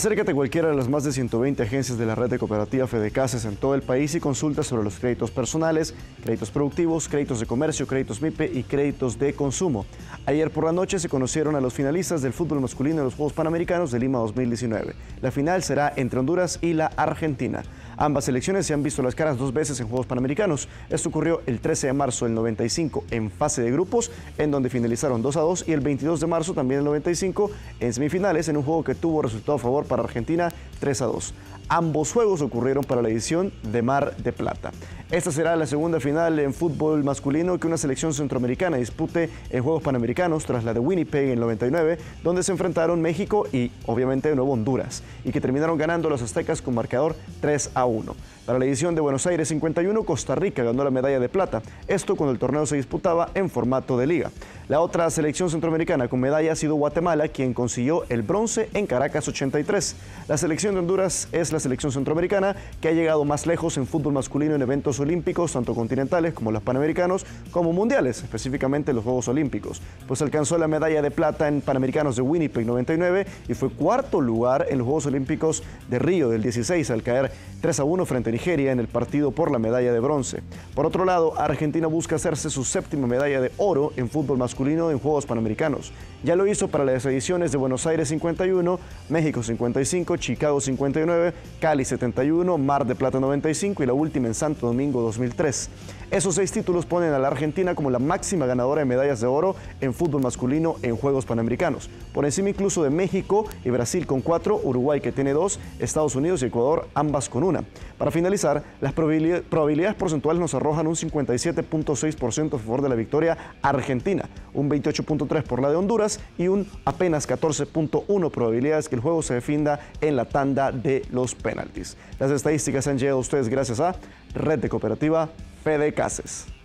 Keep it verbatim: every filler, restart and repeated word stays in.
Acércate a cualquiera de las más de ciento veinte agencias de la red de cooperativa Fedecases en todo el país y consulta sobre los créditos personales, créditos productivos, créditos de comercio, créditos MIPE y créditos de consumo. Ayer por la noche se conocieron a los finalistas del fútbol masculino en los Juegos Panamericanos de Lima dos mil diecinueve. La final será entre Honduras y la Argentina. Ambas selecciones se han visto las caras dos veces en Juegos Panamericanos. Esto ocurrió el trece de marzo del noventa y cinco en fase de grupos, en donde finalizaron dos a dos, y el veintidós de marzo también del noventa y cinco en semifinales, en un juego que tuvo resultado a favor para Argentina tres a dos. Ambos juegos ocurrieron para la edición de Mar de Plata. Esta será la segunda final en fútbol masculino que una selección centroamericana dispute en Juegos Panamericanos tras la de Winnipeg en el noventa y nueve, donde se enfrentaron México y obviamente de nuevo Honduras, y que terminaron ganando los aztecas con marcador tres a uno. Para la edición de Buenos Aires cincuenta y uno, Costa Rica ganó la medalla de plata, esto cuando el torneo se disputaba en formato de liga. La otra selección centroamericana con medalla ha sido Guatemala, quien consiguió el bronce en Caracas ochenta y tres. La selección de Honduras es la selección centroamericana que ha llegado más lejos en fútbol masculino en eventos olímpicos, tanto continentales como los panamericanos, como mundiales, específicamente los Juegos Olímpicos, pues alcanzó la medalla de plata en Panamericanos de Winnipeg noventa y nueve y fue cuarto lugar en los Juegos Olímpicos de Río del dieciséis al caer tres a uno frente a Nigeria en el partido por la medalla de bronce. Por otro lado, Argentina busca hacerse su séptima medalla de oro en fútbol masculino en Juegos Panamericanos. Ya lo hizo para las ediciones de Buenos Aires cincuenta y uno, México cincuenta y cinco, Chicago cincuenta y nueve, Cali setenta y uno, Mar de Plata noventa y cinco y la última en Santo Domingo dos mil tres. Esos seis títulos ponen a la Argentina como la máxima ganadora de medallas de oro en fútbol masculino en Juegos Panamericanos, por encima incluso de México y Brasil con cuatro, Uruguay que tiene dos, Estados Unidos y Ecuador ambas con una. Para finalizar, las probabilidades porcentuales nos arrojan un cincuenta y siete punto seis por ciento a favor de la victoria argentina, un veintiocho punto tres por ciento por la de Honduras y un apenas catorce punto uno probabilidades que el juego se defina en la tanda de los penaltis. Las estadísticas han llegado a ustedes gracias a Red de Cooperativa Fedecases.